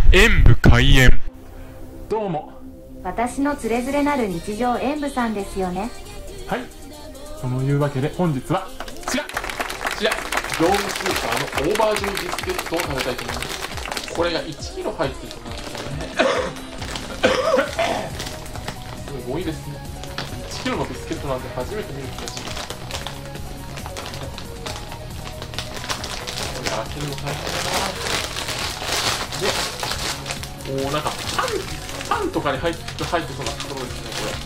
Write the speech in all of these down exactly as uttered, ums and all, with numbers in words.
演武開演。どうも、 私のつれづれなる日常演武さんですよね。 はい、そのいうわけで本日はこちらこちら業務スーパーのオーバージョイビスケットを食べたいと思います。これがいちキロ入ってると思うんですよね。すごいですね。いちキロのビスケットなんて初めて見る気がします。これ開けるの大変だな。で、おー、なんかパンパンとかに入って入ってそうなところですね、これ。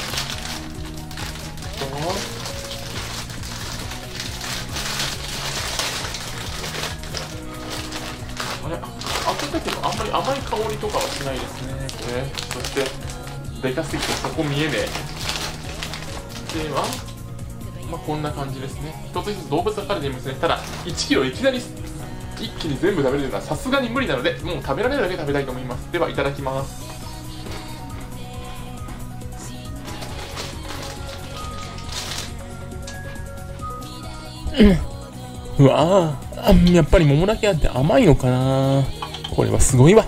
あれ、開けたけどあんまり甘い香りとかはしないですね、これ。そしてでかすぎてそこ見えねえ。では、まあ、こんな感じですね。一つ一つ動物が書かれていますね。ただいちキロいきなり一気に全部食べれるのはさすがに無理なので、もう食べられるだけ食べたいと思います。ではいただきます。うん、うわー、やっぱり桃だけあって甘いのかな。これはすごいわ。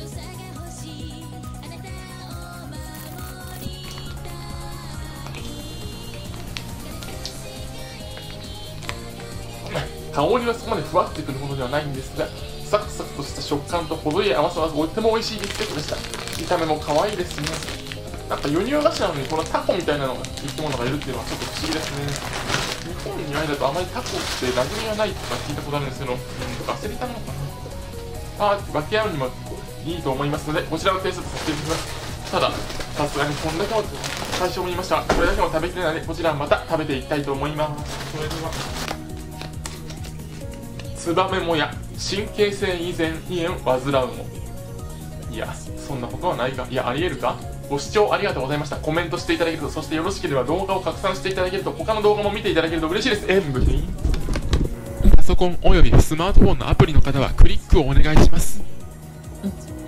香りはそこまでふわってくるものではないんですが、サクサクとした食感と程よい甘さはとっても美味しいビスケットでした。見た目も可愛いですね。なんか輸入菓子なのにこのタコみたいなのが生き物がいるっていうのはちょっと不思議ですね。日本にあいだとあまりタコって馴染みがないとか聞いたことあるんですけど、うん、忘れたのかな。ああ、分け合うにもいいと思いますので、こちらをテイストさせていただきます。ただ、さすがにこんだけも最初も言いました。これだけも食べきれないので、こちらはまた食べていきたいと思います。それでは、ツバメもや神経性以前胃炎患うも。いや、そんなことはないか。いや、ありえるか。ご視聴ありがとうございました。コメントしていただけると、そしてよろしければ動画を拡散していただけると、他の動画も見ていただけると嬉しいです。演武にパソコンおよびスマートフォンのアプリの方はクリックをお願いします。